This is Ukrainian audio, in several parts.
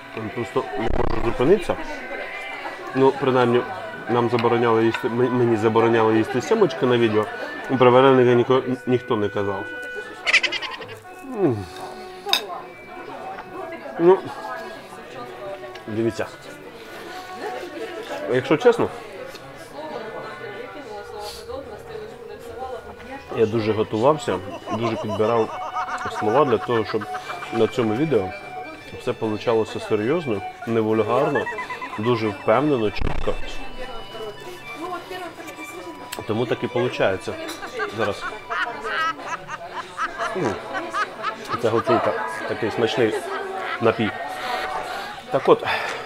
Просто не можу зупинитися. Ну, принаймні, нам забороняли їсти, мені забороняли їсти сімочки на відео. Про вареники ніхто не казав. Ну, дивіться. Якщо чесно, я дуже готувався, дуже підбирав слова для того, щоб на цьому відео все вийшло серйозно, не вульгарно, дуже впевнено, чітко. Тому так і виходить. Зараз. Це гуцулка, такий смачний напій. Так от,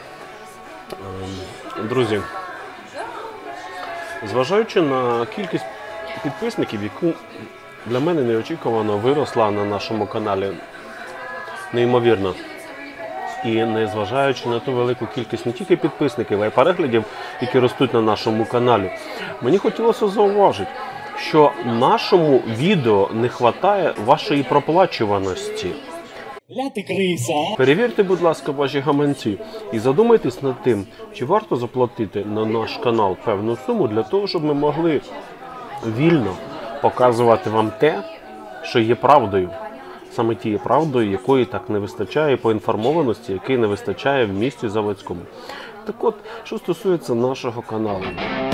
друзі, зважаючи на кількість підписників, яку для мене неочікувано виросла на нашому каналі, неймовірно. І незважаючи на ту велику кількість не тільки підписників, а й переглядів, які ростуть на нашому каналі, мені хотілося зауважити, що нашому відео не вистачає вашої проплачуваності. Перевірте, будь ласка, ваші гаманці і задумайтесь над тим, чи варто заплатити на наш канал певну суму для того, щоб ми могли вільно показувати вам те, що є правдою. Саме тією правдою, якої так не вистачає по інформованості, якої не вистачає в місті Заводському. Так от, що стосується нашого каналу.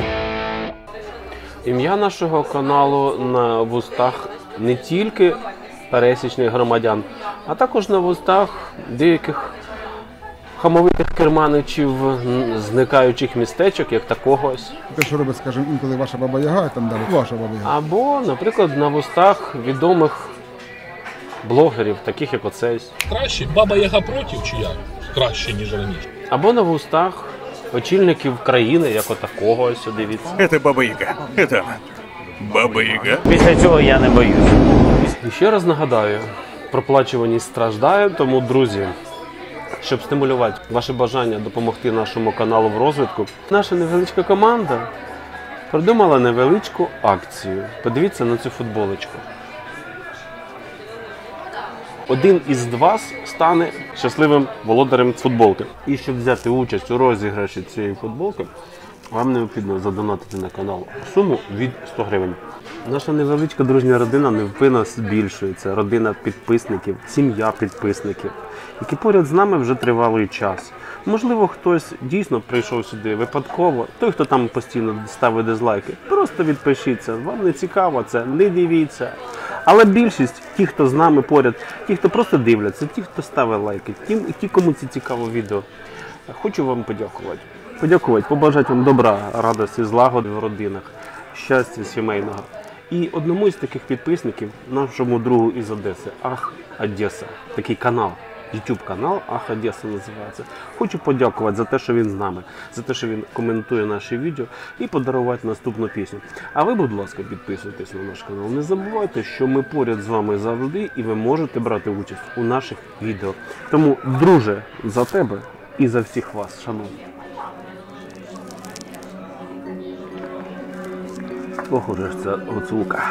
Ім'я нашого каналу на вустах не тільки пересічних громадян, а також на вустах деяких хамовитих керманичів, зникаючих містечок, як такого ось. Те, що робить, скажімо, інколи ваша Баба Яга, там далі ваша Баба Яга. Або, наприклад, на вустах відомих блогерів, таких як оцей. Краще Баба Яга проти, чи я? Краще, ніж раніше. Або на вустах очільників країни, як отакого ось, дивіться. Це Баба Яга. Це Баба Яга. Після цього я не боюсь. І ще раз нагадаю, проплачуваність страждає, тому, друзі, щоб стимулювати ваше бажання допомогти нашому каналу в розвитку, наша невеличка команда придумала невеличку акцію. Подивіться на цю футболочку. Один із вас стане щасливим володарем футболки. І щоб взяти участь у розіграші цієї футболки, вам необхідно задонатити на канал суму від 100 гривень. Наша невеличка дружня родина невпинно збільшується. Родина підписників, сім'я підписників, які поряд з нами вже тривалий час. Можливо, хтось дійсно прийшов сюди випадково. Той, хто там постійно ставить дизлайки, просто відпишіться. Вам не цікаво це, не дивіться. Але більшість, ті, хто з нами поряд, ті, хто просто дивляться, ті, хто ставить лайки, ті, кому це цікаво відео, хочу вам подякувати. Побажати вам добра, радості, злагоди в родинах, щастя сімейного. І одному із таких підписників, нашому другу із Одеси, Ах, Одеса, такий канал, YouTube канал Ах, Одеса називається. Хочу подякувати за те, що він з нами, за те, що він коментує наші відео і подарувати наступну пісню. А ви, будь ласка, підписуйтесь на наш канал. Не забувайте, що ми поряд з вами завжди і ви можете брати участь у наших відео. Тому, друже, за тебе і за всіх вас, шановні. Ох, уже ж це гуцулка.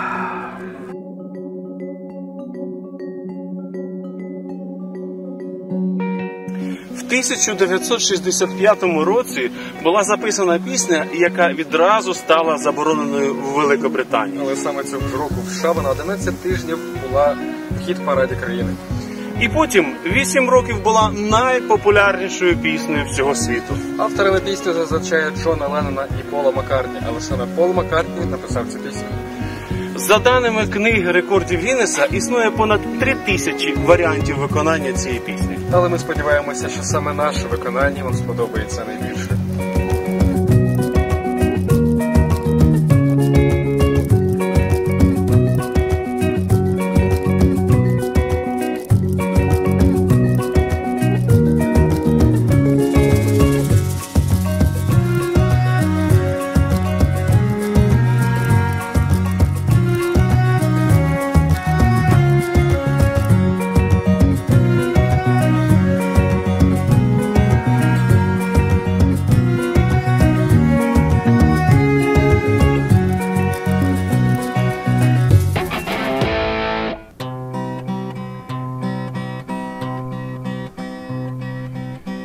В 1965 році була записана пісня, яка відразу стала забороненою в Великобританії. Але саме цього ж року в США вона 11 тижнів була в хіт-параді країни. І потім 8 років була найпопулярнішою піснею всього світу. Авторами пісні зазвичай Джона Леннона і Пола Маккартні, але саме Пол Маккартні написав цю пісню. За даними книги рекордів Гіннеса, існує понад 3000 варіантів виконання цієї пісні. Але ми сподіваємося, що саме наше виконання вам сподобається найбільше.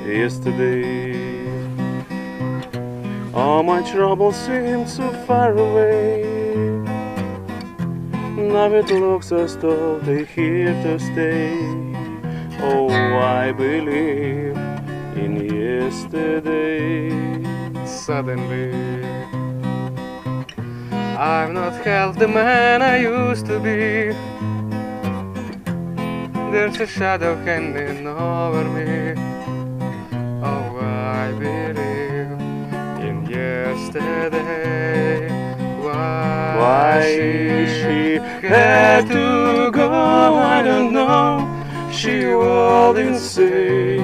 yesterday. All my troubles seem so far away. Now it looks as though they're here to stay. Oh, I believe in yesterday. Suddenly, I'm not half the man I used to be. There's a shadow hanging over me. Oh, I believe in yesterday. Why she had to go, I don't know. She wouldn't say.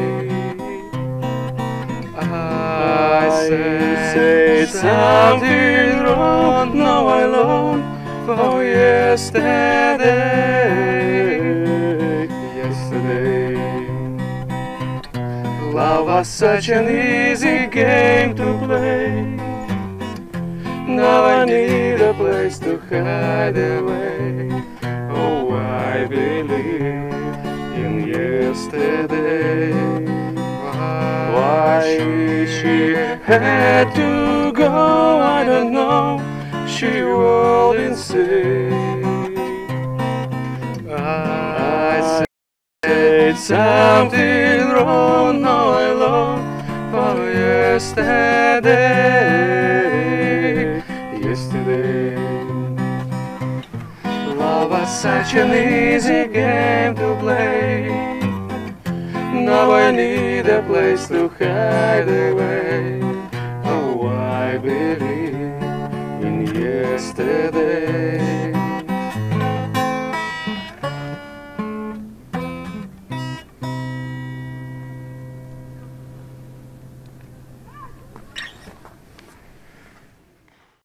I said something wrong. Now I long for yesterday. Yesterday, love was such an easy game to play. Now I need a place to hide away. Oh, I believe in yesterday. Why she had to go, I don't know. She wouldn't say. I said something wrong. Now I long for yesterday. Yesterday, love was such an easy game to play. Now I need a place to hide away. Oh, I believe in yesterday.